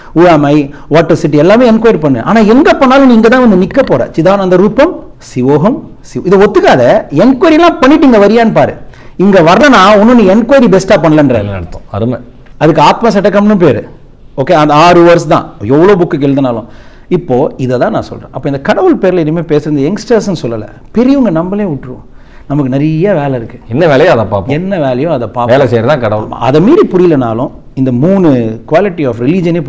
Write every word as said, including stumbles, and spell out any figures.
who am I, what to sit எல்லாமே enquiry பண்ணு. ஆனால் எங்கே போனாலும் நீங்கள் தான் வந்து நிற்க போகிற. சிதானந்த ரூபம் சிவோகம் சிவ இதை ஒத்துக்காத. என்கொயரிலாம் பண்ணிட்டு இங்கே வரியான்னு பாரு. இங்கே வர்றனா ஒன்றும் நீ என்கொயரி பெஸ்ட்டாக பண்ணலன்ற அர்த்தம். அருமை. அதுக்கு ஆத்ம சட்டகம்னு பேர். ஓகே, அந்த ஆறு வருஷம் தான் எவ்வளோ புக்கு எழுதினாலும். இப்போது இதை தான் நான் சொல்கிறேன். அப்போ இந்த கடவுள் பேரில் இனிமேல் பேசுகிறது யங்ஸ்டர்ஸ்ன்னு சொல்லலை, பெரியவங்க நம்மளே விட்டுருவோம். நமக்கு நிறைய வேலை இருக்குது. என்ன வேலையோ அதை பார்ப்போம். என்ன வேலையோ அதை பார்ப்போம். வேலை செய்கிறது தான் கடவுள். அதை மீறி புரியலனாலும் இந்த மூணு குவாலிட்டி ஆஃப் ரிலீஜனே